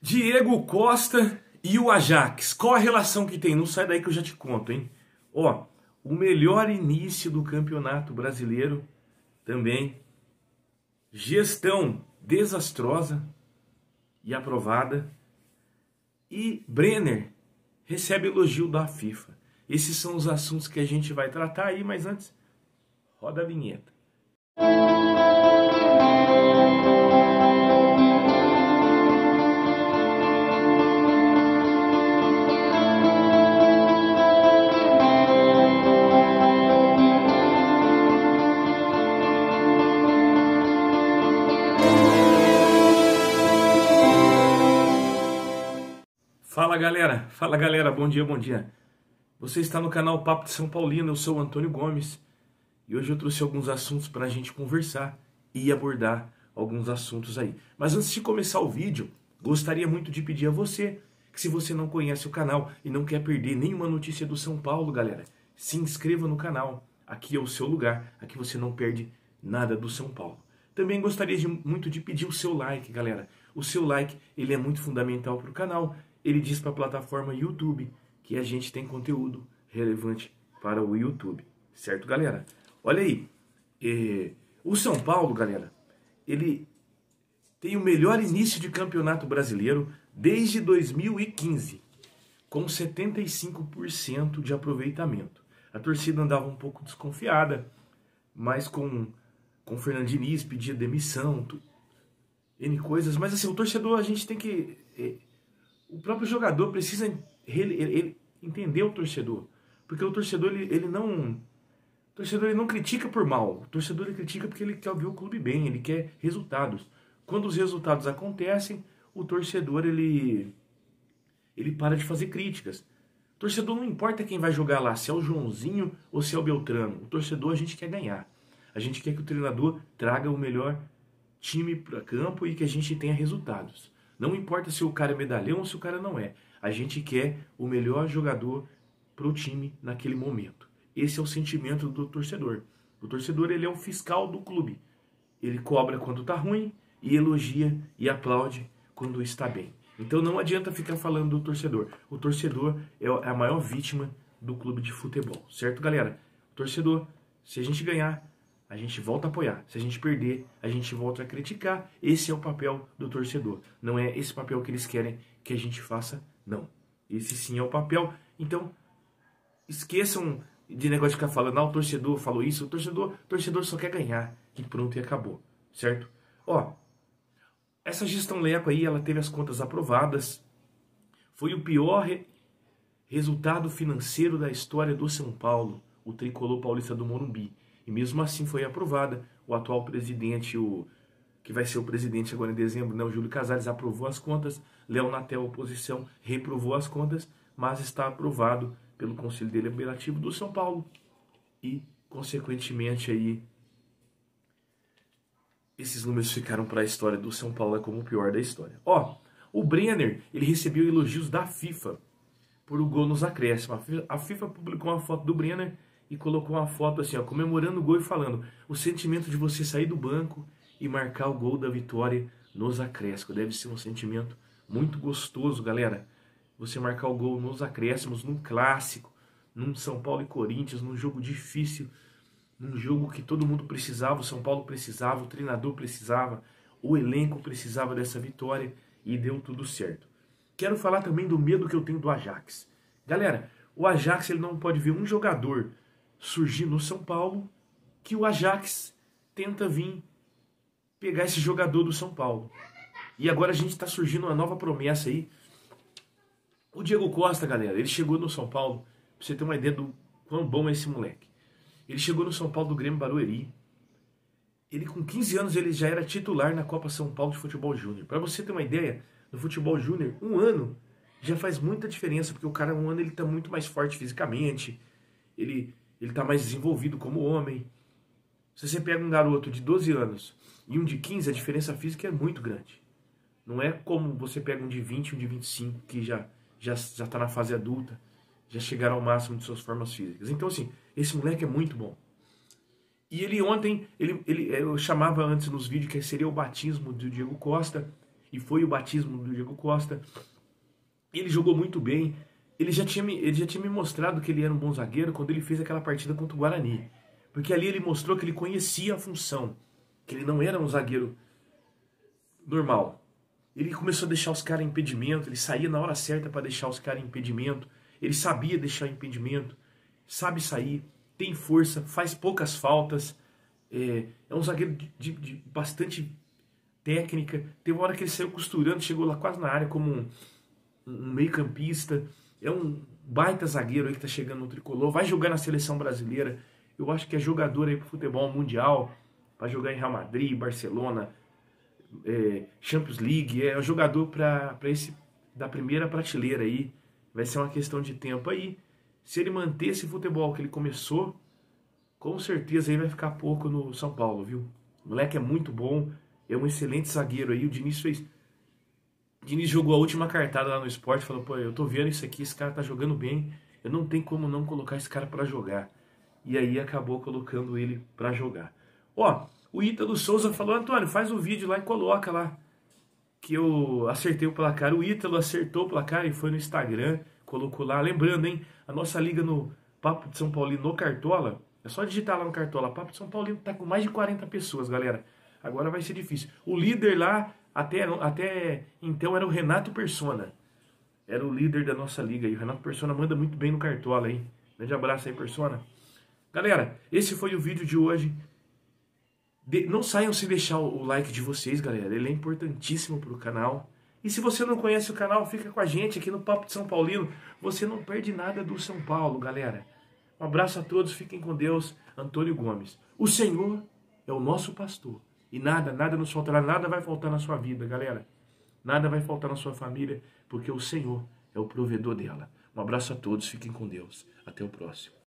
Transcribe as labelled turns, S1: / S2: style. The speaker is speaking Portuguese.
S1: Diego Costa e o Ajax. Qual a relação que tem? Não sai daí que eu já te conto, hein? Ó, o melhor início do Campeonato Brasileiro também. Gestão desastrosa e aprovada. E Brenner recebe elogio da FIFA. Esses são os assuntos que a gente vai tratar aí, mas antes, roda a vinheta. Fala galera, bom dia, bom dia. Você está no canal Papo de São Paulino, eu sou o Antônio Gomes e hoje eu trouxe alguns assuntos para a gente conversar e abordar alguns assuntos aí. Mas antes de começar o vídeo, gostaria muito de pedir a você que, se você não conhece o canal e não quer perder nenhuma notícia do São Paulo, galera, se inscreva no canal, aqui é o seu lugar, aqui você não perde nada do São Paulo. Também gostaria muito de pedir o seu like, galera. O seu like, ele é muito fundamental para o canal. Ele diz para a plataforma YouTube que a gente tem conteúdo relevante para o YouTube. Certo, galera? Olha aí. O São Paulo, galera, ele tem o melhor início de campeonato brasileiro desde 2015, com 75% de aproveitamento. A torcida andava um pouco desconfiada, mas com Fernando Diniz pedia demissão, N coisas. Mas assim, o torcedor, a gente tem que... O próprio jogador precisa ele entender o torcedor. Porque o torcedor, ele não critica por mal. O torcedor ele critica porque ele quer ver o clube bem, ele quer resultados. Quando os resultados acontecem, o torcedor ele para de fazer críticas. O torcedor não importa quem vai jogar lá, se é o Joãozinho ou se é o Beltrano. O torcedor a gente quer ganhar. A gente quer que o treinador traga o melhor time para campo e que a gente tenha resultados. Não importa se o cara é medalhão ou se o cara não é. A gente quer o melhor jogador para o time naquele momento. Esse é o sentimento do torcedor. O torcedor ele é o fiscal do clube. Ele cobra quando está ruim e elogia e aplaude quando está bem. Então não adianta ficar falando do torcedor. O torcedor é a maior vítima do clube de futebol. Certo, galera? O torcedor, se a gente ganhar, a gente volta a apoiar. Se a gente perder, a gente volta a criticar. Esse é o papel do torcedor. Não é esse papel que eles querem que a gente faça, não. Esse sim é o papel. Então, esqueçam de negócio de ficar falando, o torcedor falou isso. O torcedor só quer ganhar. E pronto, e acabou. Certo? Ó, essa gestão Leco aí, ela teve as contas aprovadas. Foi o pior resultado financeiro da história do São Paulo. O tricolor paulista do Morumbi. E mesmo assim foi aprovada. O atual presidente, que vai ser o presidente agora em dezembro, né, o Júlio Casares, aprovou as contas. Léo Natel, oposição, reprovou as contas, mas está aprovado pelo Conselho Deliberativo do São Paulo. E, consequentemente, aí, esses números ficaram para a história do São Paulo como o pior da história. Ó, o Brenner, ele recebeu elogios da FIFA por o gol nos acréscimos. A FIFA publicou uma foto do Brenner e colocou uma foto assim, ó, comemorando o gol e falando: o sentimento de você sair do banco e marcar o gol da vitória nos acréscimos. Deve ser um sentimento muito gostoso, galera. Você marcar o gol nos acréscimos, num clássico, num São Paulo e Corinthians, num jogo difícil, num jogo que todo mundo precisava, o São Paulo precisava, o treinador precisava, o elenco precisava dessa vitória e deu tudo certo. Quero falar também do medo que eu tenho do Ajax. Galera, o Ajax ele não pode ver um jogador surgir no São Paulo que o Ajax tenta vir pegar esse jogador do São Paulo. E agora a gente está surgindo uma nova promessa aí. O Diego Costa, galera, ele chegou no São Paulo, pra você ter uma ideia do quão bom é esse moleque. Ele chegou no São Paulo do Grêmio Barueri. Ele com 15 anos ele já era titular na Copa São Paulo de Futebol Júnior. Para você ter uma ideia, no Futebol Júnior, um ano já faz muita diferença, porque o cara um ano ele tá muito mais forte fisicamente, ele está mais desenvolvido como homem. Se você pega um garoto de 12 anos e um de 15, a diferença física é muito grande. Não é como você pega um de 20 e um de 25, que já está na fase adulta, já chegaram ao máximo de suas formas físicas. Então, assim, esse moleque é muito bom. E ele ontem, eu chamava antes nos vídeos que seria o batismo do Diego Costa, e foi o batismo do Diego Costa. Ele jogou muito bem. Ele já tinha me mostrado que ele era um bom zagueiro quando ele fez aquela partida contra o Guarani. Porque ali ele mostrou que ele conhecia a função, que ele não era um zagueiro normal. Ele começou a deixar os caras em impedimento, ele saía na hora certa para deixar os caras em impedimento, ele sabia deixar impedimento, sabe sair, tem força, faz poucas faltas, é um zagueiro de bastante técnica. Teve uma hora que ele saiu costurando, chegou lá quase na área como um meio-campista. É um baita zagueiro aí que tá chegando no tricolor, vai jogar na seleção brasileira. Eu acho que é jogador aí pro futebol mundial, para jogar em Real Madrid, Barcelona, Champions League. É um jogador para esse da primeira prateleira aí. Vai ser uma questão de tempo aí. Se ele manter esse futebol que ele começou, com certeza aí vai ficar pouco no São Paulo, viu? O moleque é muito bom, é um excelente zagueiro aí. O Diniz jogou a última cartada lá no Sport, falou, pô, eu tô vendo isso aqui, esse cara tá jogando bem, eu não tenho como não colocar esse cara pra jogar. E aí acabou colocando ele pra jogar. Ó, o Ítalo Souza falou, Antônio, faz um vídeo lá e coloca lá, que eu acertei o placar. O Ítalo acertou o placar e foi no Instagram, colocou lá. Lembrando, hein, a nossa liga no Papo de São Paulino no Cartola, é só digitar lá no Cartola, Papo de São Paulino tá com mais de 40 pessoas, galera. Agora vai ser difícil. O líder lá, até então, era o Renato Persona. Era o líder da nossa liga. E o Renato Persona manda muito bem no Cartola, hein? Grande abraço aí, Persona. Galera, esse foi o vídeo de hoje. Não saiam sem deixar o like de vocês, galera. Ele é importantíssimo pro canal. E se você não conhece o canal, fica com a gente aqui no Papo de São Paulino. Você não perde nada do São Paulo, galera. Um abraço a todos, fiquem com Deus. Antônio Gomes. O Senhor é o nosso pastor. E nada nos faltará, nada vai faltar na sua vida, galera. Nada vai faltar na sua família, porque o Senhor é o provedor dela. Um abraço a todos, fiquem com Deus. Até o próximo.